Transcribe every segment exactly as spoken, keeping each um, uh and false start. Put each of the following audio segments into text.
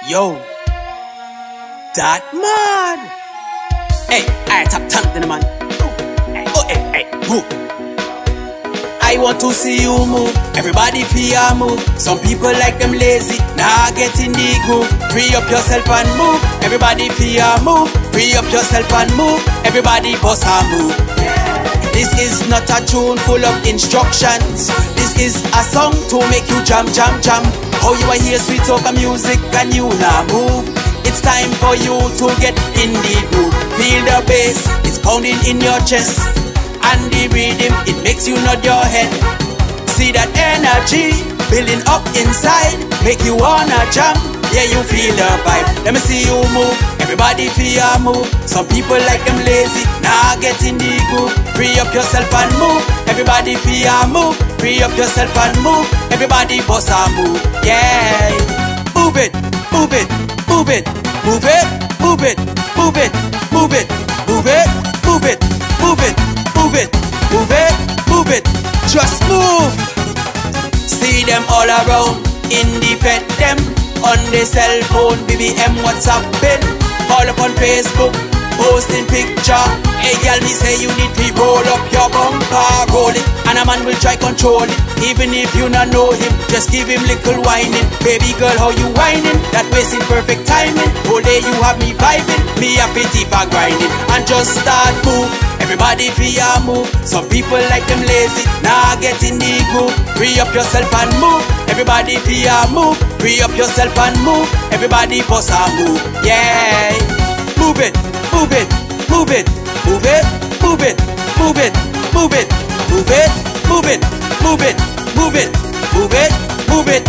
Yo, that man. Hey, I tap tank the man. Oh, hey, hey, move. I want to see you move. Everybody feel move. Some people like them lazy, nah get in the groove. Free up yourself and move. Everybody feel move. Free up yourself and move. Everybody boss and move. This is not a tune full of instructions. This is a song to make you jam, jam, jam. How you are here, sweet soca music, and you now move. It's time for you to get in the groove. Feel the bass, it's pounding in your chest. And the rhythm, it makes you nod your head. See that energy building up inside, make you wanna jump. Yeah, you feel the vibe. Let me see you move. Everybody feel move. Some people like them lazy, nah get in the groove. Free up yourself and move. Everybody feel move. Free up yourself and move. Everybody boss and move. Yeah. Move it, move it, move it, move it, move it, move it, move it, move it, move it, move it, move it, move it, move it. Just move. See them all around. Indie vet them. On the cell phone, B B M, WhatsApp, pin. All up on Facebook, posting picture. Hey girl, me say you need to roll up your bumper, roll it, and a man will try control it. Even if you not know him, just give him little whining. Baby girl, how you whining? That waist in perfect timing. Whole day you have me vibing, me a pity for grinding. And just start move. Everybody feel move. Some people like them lazy, nah get in the groove. Free up yourself and move. Everybody feel move. Free up yourself and move. Everybody boss and move. Yeah. Move it, move it, move it, move it, move it, move it, move it, move it, move it, move it, move it, move it, move it.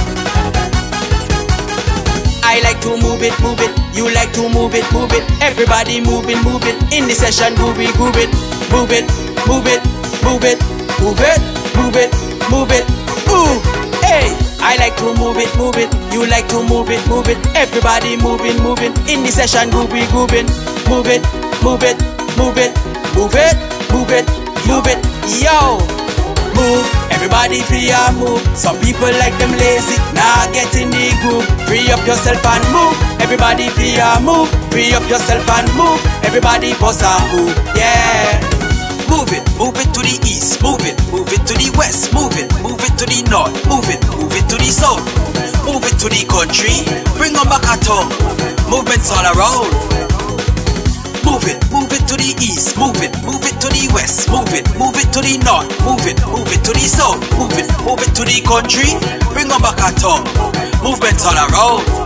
I like to move it, move it. You like to move it, move it. Everybody moving, move it. In the session, groove it, groove it, move it, move it, move it, move it, move it, move it, move. Hey, I like to move it, move it. You like to move it, move it. Everybody moving, moving. In the session, groove it, grooving, move it, move it, move it, move it, move it, move it. Yo, move. Everybody feel move. Some people like them lazy, nah get in the groove. Free up yourself and move. Everybody feel move. Free up yourself and move. Everybody boss and move. Yeah. Move it, move it to the east. Move it, move it to the west. Move it, move it to the north. Move it, move it to the south. Move it to the country. Bring them back at home. Movements all around. Move it, move it to the east. Move it, move it to the west. Move it, move it to the north. Move it, move it to the south. Move it, move it to the country. Bring them back at home. Movements all around.